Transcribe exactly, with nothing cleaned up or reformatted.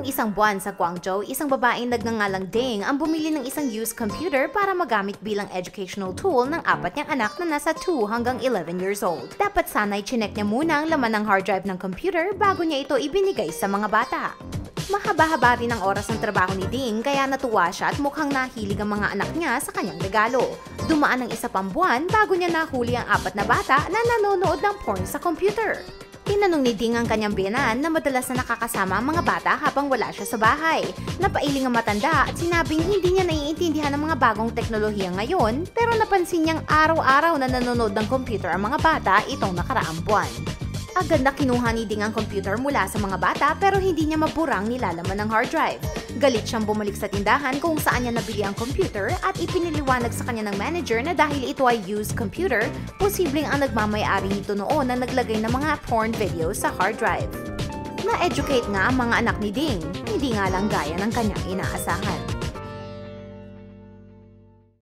Noong isang buwan sa Guangzhou, isang babaeng nagngangalang Ding ang bumili ng isang used computer para magamit bilang educational tool ng apat niyang anak na nasa two hanggang eleven years old. Dapat sana'y chinek niya muna ang laman ng hard drive ng computer bago niya ito ibinigay sa mga bata. Mahaba-haba rin ang oras ng trabaho ni Ding kaya natuwa siya at mukhang nahilig ang mga anak niya sa kanyang regalo. Dumaan ang isa pang buwan bago niya nahuli ang apat na bata na nanonood ng porn sa computer. Tinanong ni Ding ang kanyang biyenan na madalas na nakakasama ang mga bata habang wala siya sa bahay. Napailing ang matanda at sinabing hindi niya naiintindihan ang mga bagong teknolohiya ngayon pero napansin niyang araw-araw na nanonood ng computer ang mga bata itong nakaraang buwan. Agad na kinuha ni Ding ang computer mula sa mga bata pero hindi niya maburang nilalaman ng hard drive. Galit siyang bumalik sa tindahan kung saan niya nabili ang computer at ipiniliwanag sa kanya ng manager na dahil ito ay used computer, posibleng ang nagmamay-ari nito noon na naglagay ng mga porn videos sa hard drive. Na-educate nga ang mga anak ni Ding, hindi nga lang gaya ng kanyang inaasahan.